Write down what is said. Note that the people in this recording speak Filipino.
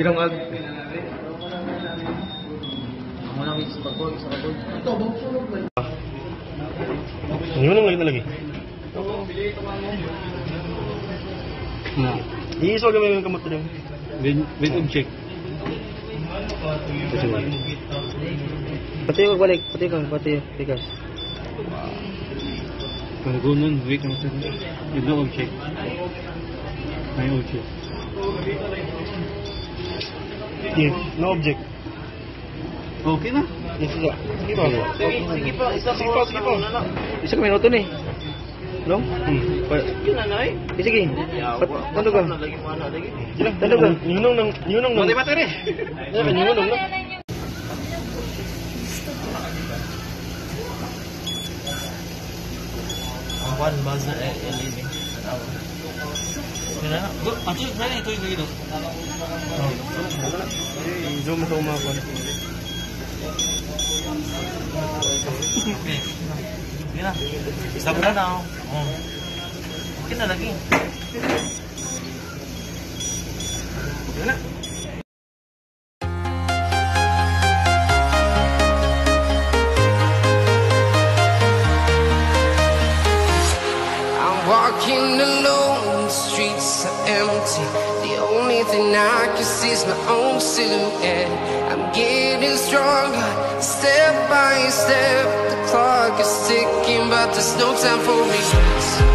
Tirong ag. Yun ang lagi. Iiso kami yung kamot din. With object. Pati yung balik. Pati ka. Ang gunon, wait naman sa with no object. May object. Yeah, no object. Okay na? Sige pa. Isa kami noto ni. No? Yun na na eh. Sige. Tando ka. Tando ka. Ninong nang. Hindi ba tere? Ninong nang. One buzzer LED. Kena. Acu, mana itu gitu. Zoom sa umapan. Okay. Gila. Sabar na. Mungkin ada lagi. Gila. Walking alone, the streets are empty. The only thing I can see is my own silhouette. I'm getting stronger, step by step. The clock is ticking, but there's no time for me.